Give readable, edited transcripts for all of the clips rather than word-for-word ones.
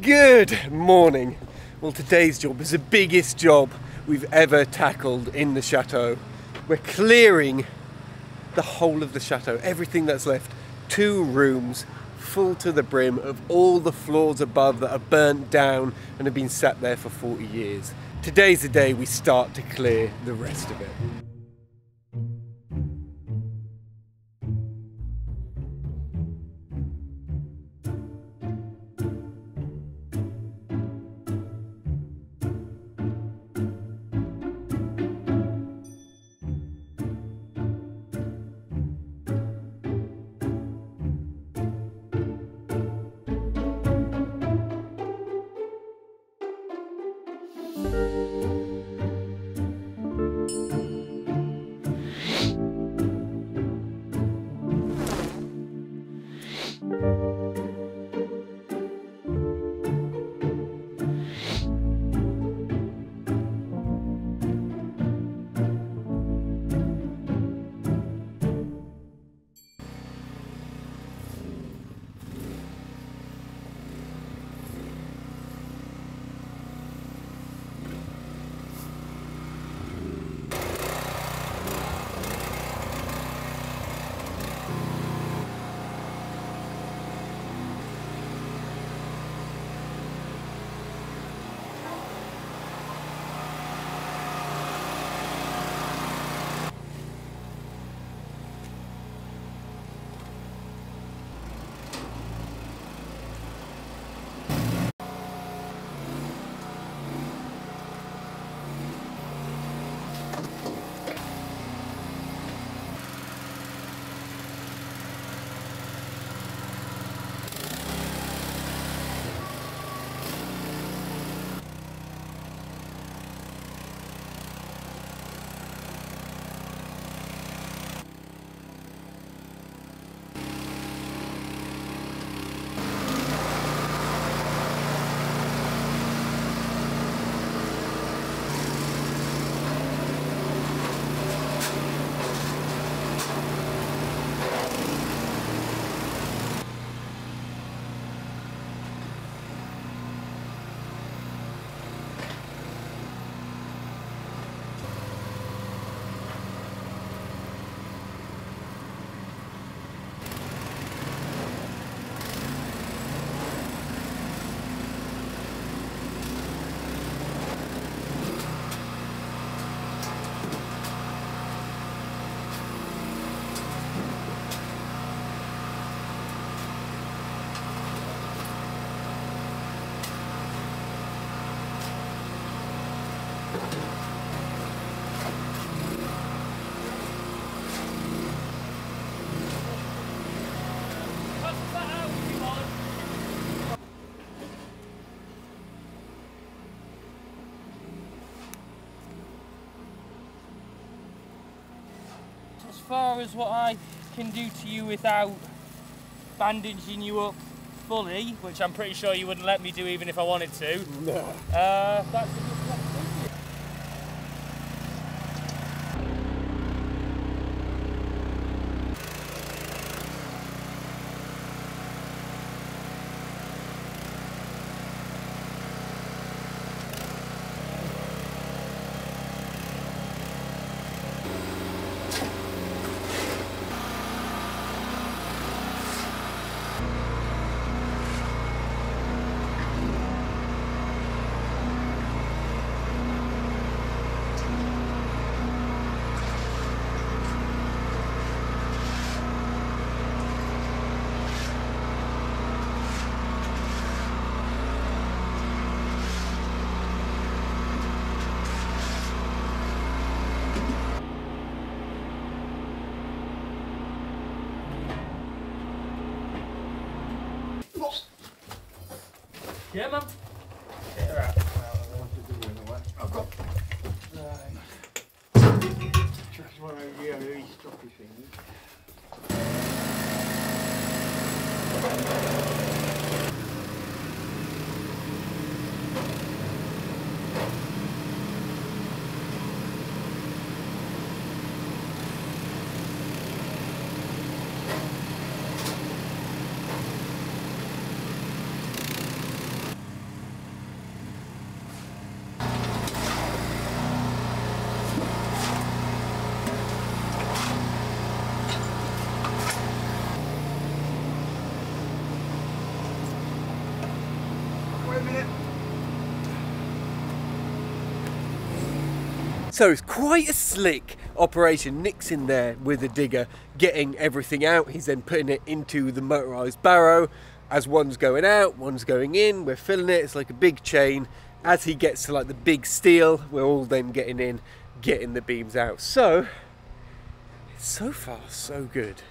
Good morning. Well, today's job is the biggest job we've ever tackled in the chateau. We're clearing the whole of the chateau, everything that's left. 2 rooms full to the brim of all the floors above that are burnt down and have been sat there for 40 years. Today's the day we start to clear the rest of it. As far as what I can do to you without bandaging you up fully, which I'm pretty sure you wouldn't let me do even if I wanted to. No. That's a good question. Yeah, man. Get her out. I've got. Just one of the really stocky things. So it's quite a slick operation. Nick's in there with a digger getting everything out. He's then putting it into the motorised barrow. As one's going out, one's going in, we're filling it. It's like a big chain. As he gets to like the big steel, we're all then getting in, getting the beams out. So far so good.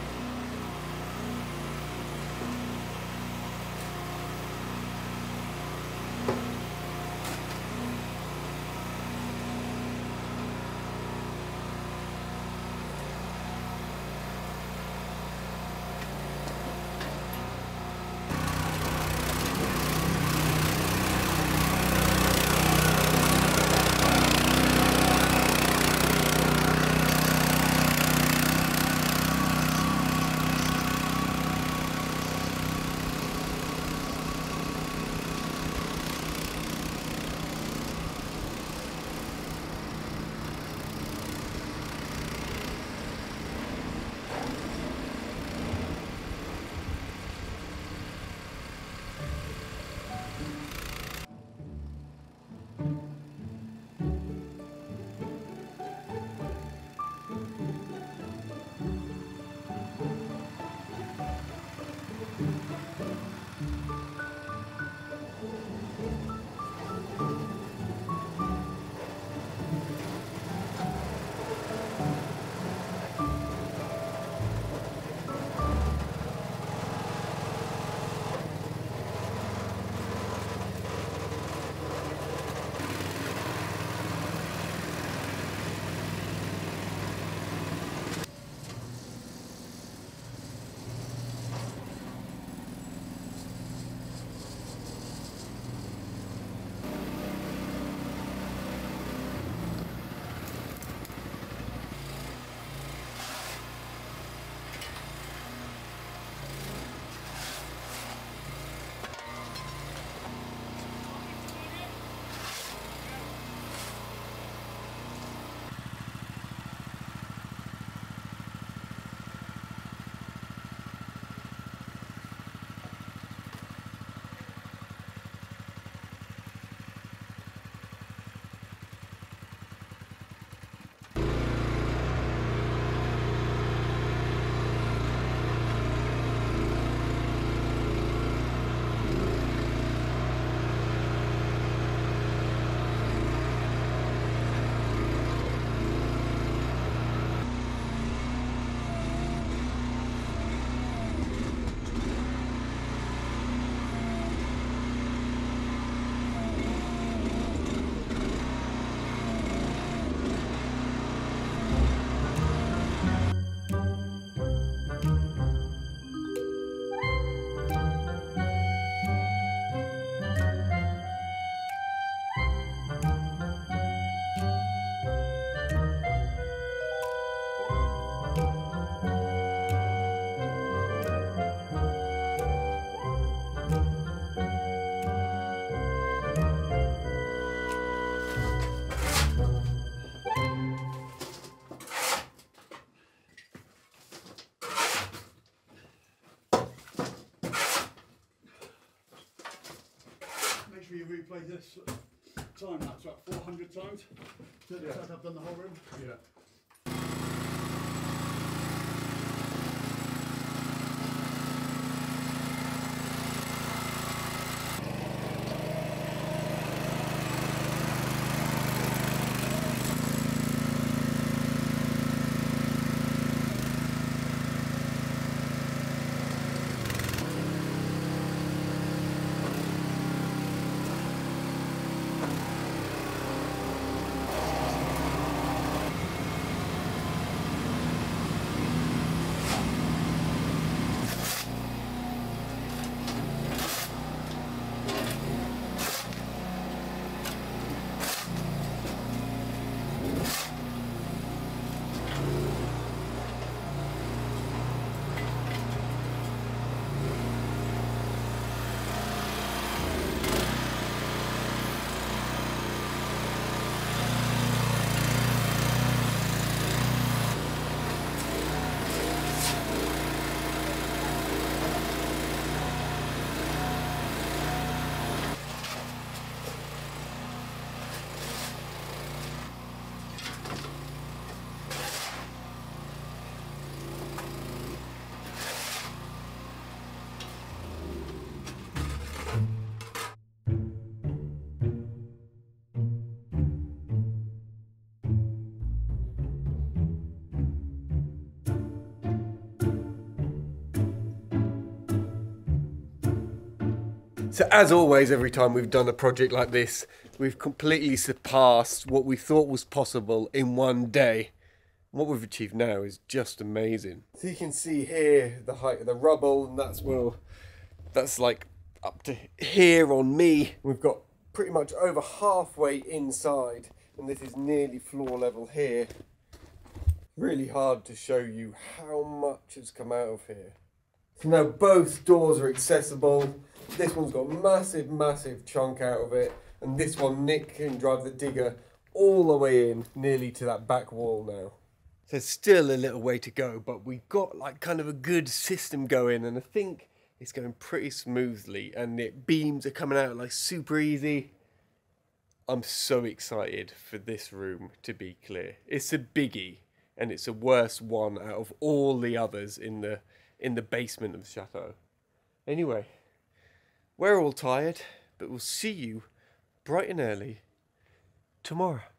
Make sure you replay this time lapse about 400 times. So yeah. I've done the whole room. Yeah. So as always, every time we've done a project like this, we've completely surpassed what we thought was possible in one day. What we've achieved now is just amazing. So you can see here the height of the rubble, and that's like up to here on me. We've got pretty much over halfway inside, and this is nearly floor level here. Really hard to show you how much has come out of here. So now both doors are accessible. This one's got a massive, massive chunk out of it, and this one Nick can drive the digger all the way in, nearly to that back wall now. There's still a little way to go, but we've got like kind of a good system going, and I think it's going pretty smoothly, and the beams are coming out like super easy. I'm so excited for this room to be clear. It's a biggie, and it's the worst one out of all the others in the basement of the chateau. Anyway, we're all tired, but we'll see you bright and early tomorrow.